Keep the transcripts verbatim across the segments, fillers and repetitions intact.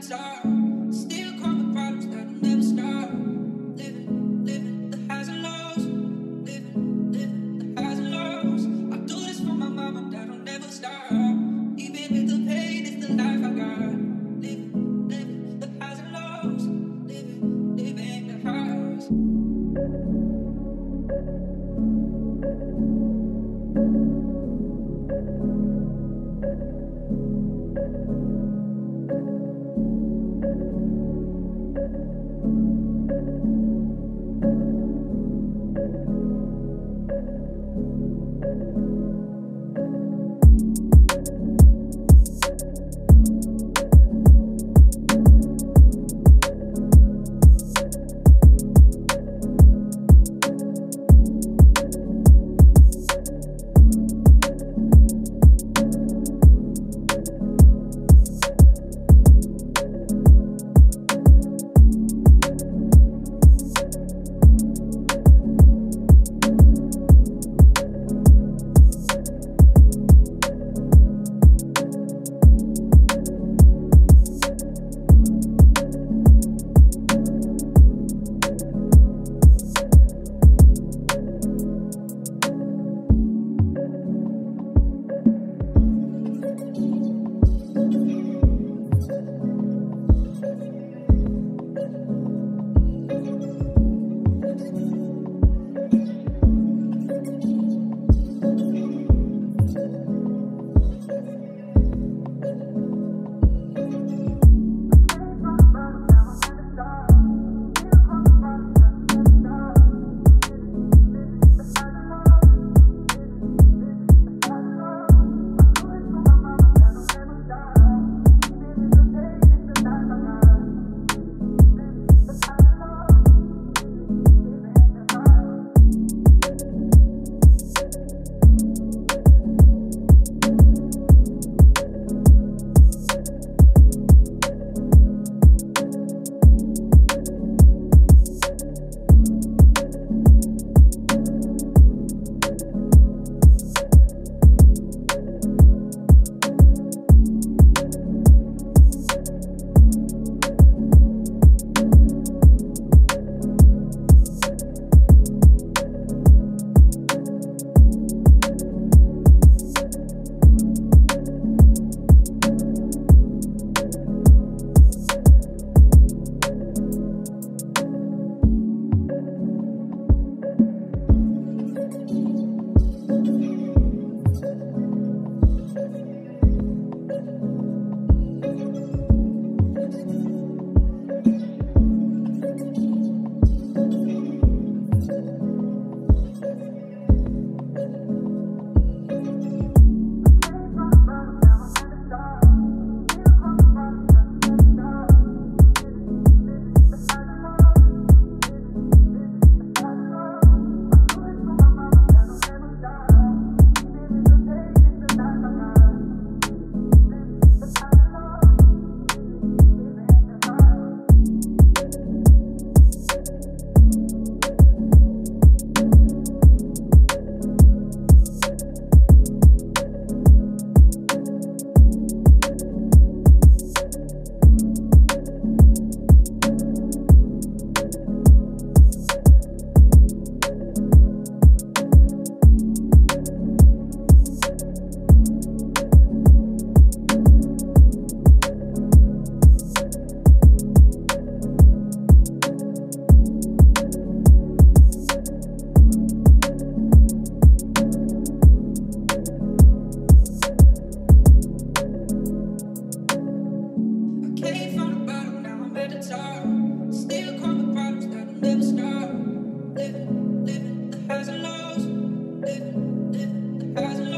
start. Still conquer problems that'll never stop. Living, living the highs and lows. Living, living the highs and lows. I do this for my mama that'll never stop. Even with the pain, it's the life I got. Living, living the highs and lows. Living, living the highs.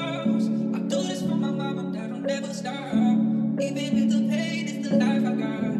Even with the pain, it's the life I got.